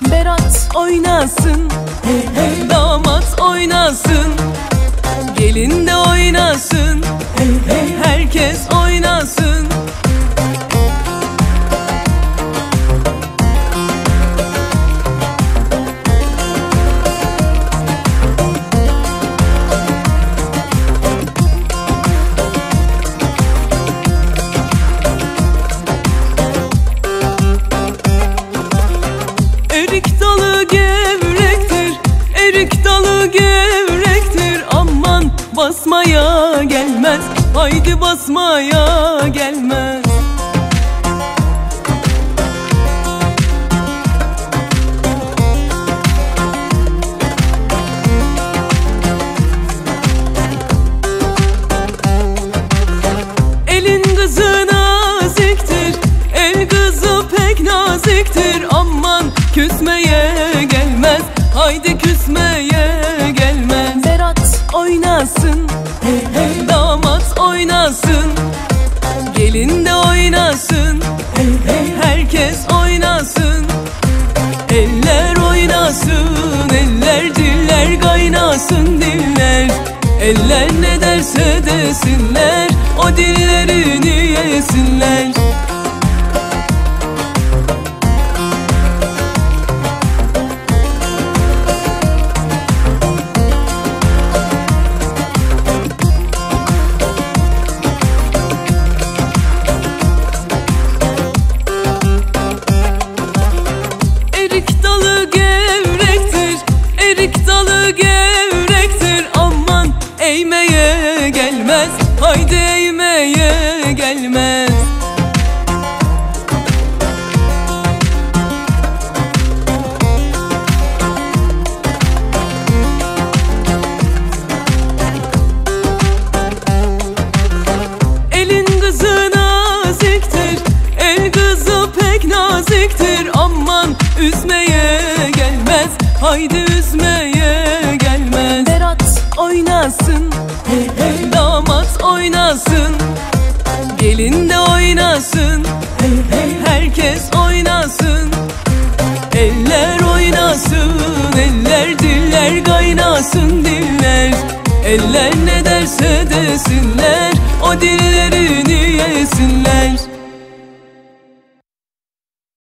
Berat oynasın, hey hey. Damat oynasın, gelin de oynasın, hey hey. Herkes oynasın. Erik dalı gevrektir, erik dalı gevrektir. Aman basmaya gelmez, haydi basmaya gelmez. Elin kızı naziktir, el kızı pek naziktir. Aman küsmeye gelmez, haydi küsmeye gelmez. Berat oynasın, hey hey. Damat oynasın, gelin de oynasın, hey hey. Herkes oynasın. Eller oynasın, eller diller kaynasın diller. Eller ne derse desinler, o dillerini yesinler. Erik dalı gevrektir, erik dalı gevrektir. Aman eğmeye gelmez, haydi eğmeye gelmez. Elin kızı naziktir, el kızı pek naziktir. Aman üzmeye gelmez, haydi üzmeye gelmez. Berat oynasın, hey hey. Damat oynasın, gelin de oynasın, hey hey. Herkes oynasın. Eller oynasın, eller diller kaynasın diller. Eller ne derse desinler, o dillerini yesinler.